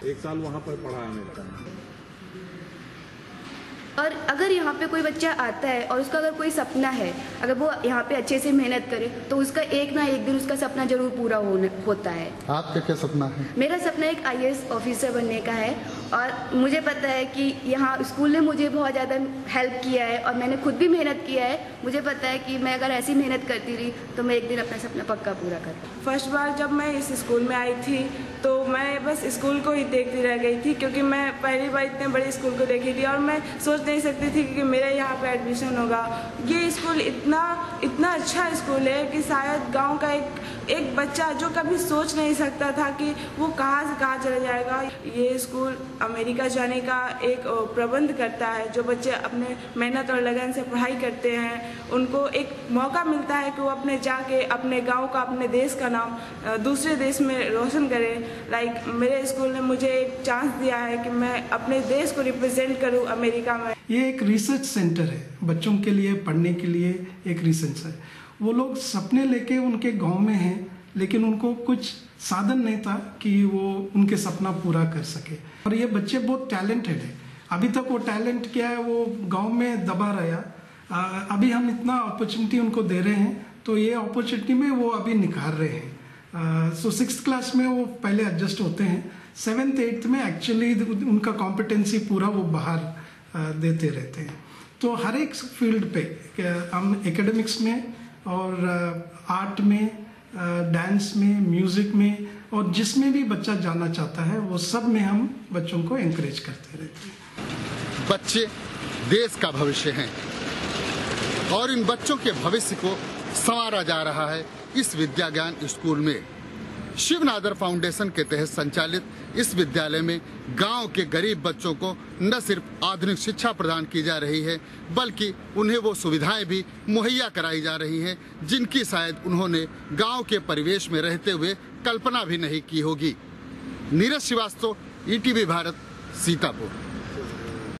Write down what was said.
1 साल वहाँ पर पढ़ा अमेरिका में। और अगर यहाँ पे कोई बच्चा आता है और उसका अगर कोई सपना है, अगर वो यहाँ पे अच्छे से मेहनत करे तो उसका एक ना एक दिन उसका सपना जरूर पूरा होता है। आपका क्या सपना है? मेरा सपना एक IAS ऑफिसर बनने का है और मुझे पता है कि यहाँ स्कूल ने मुझे बहुत ज़्यादा हेल्प किया है और मैंने खुद भी मेहनत किया है। मुझे पता है कि मैं अगर ऐसी मेहनत करती रही तो मैं एक दिन अपना सपना पक्का पूरा कर पाऊँ। फर्स्ट बार जब मैं इस स्कूल में आई थी तो मैं बस स्कूल को ही देखती रह गई थी, क्योंकि मैं पहली बार इतने बड़े स्कूल को देखी थी और मैं सोच नहीं सकती थी कि मेरा यहाँ पे एडमिशन होगा। ये स्कूल इतना अच्छा स्कूल है कि शायद गांव का एक बच्चा जो कभी सोच नहीं सकता था कि वो कहाँ से कहाँ चला जाएगा, ये स्कूल अमेरिका जाने का एक प्रबंध करता है। जो बच्चे अपने मेहनत और लगन से पढ़ाई करते हैं उनको एक मौका मिलता है कि वो अपने जाके अपने गांव का, अपने देश का नाम दूसरे देश में रोशन करें। लाइक मेरे स्कूल ने मुझे एक चांस दिया है कि मैं अपने देश को रिप्रेजेंट करूं अमेरिका में। ये एक रिसर्च सेंटर है, बच्चों के लिए पढ़ने के लिए एक रिसर्च है। वो लोग सपने लेके उनके गांव में हैं, लेकिन उनको कुछ साधन नहीं था कि वो उनके सपना पूरा कर सके। और ये बच्चे बहुत टैलेंटेड है। अभी तक वो टैलेंट क्या है वो गांव में दबा रहा। अभी हम इतना अपॉर्चुनिटी उनको दे रहे हैं तो ये अपॉर्चुनिटी में वो अभी निखार रहे हैं। सो 6th क्लास में वो पहले एडजस्ट होते हैं, 7th 8th में एक्चुअली उनका कॉम्पिटेंसी पूरा वो बाहर देते रहते हैं। तो हर एक फील्ड पे हम एकेडमिक्स में और आर्ट में, डांस में, म्यूजिक में और जिसमें भी बच्चा जाना चाहता है वो सब में हम बच्चों को एनकरेज करते रहते हैं। बच्चे देश का भविष्य हैं और इन बच्चों के भविष्य को संवारा जा रहा है इस विद्या ज्ञान स्कूल में। शिवनादर फाउंडेशन के तहत संचालित इस विद्यालय में गांव के गरीब बच्चों को न सिर्फ आधुनिक शिक्षा प्रदान की जा रही है, बल्कि उन्हें वो सुविधाएं भी मुहैया कराई जा रही हैं जिनकी शायद उन्होंने गांव के परिवेश में रहते हुए कल्पना भी नहीं की होगी। नीरज श्रीवास्तव, ETV भारत, सीतापुर।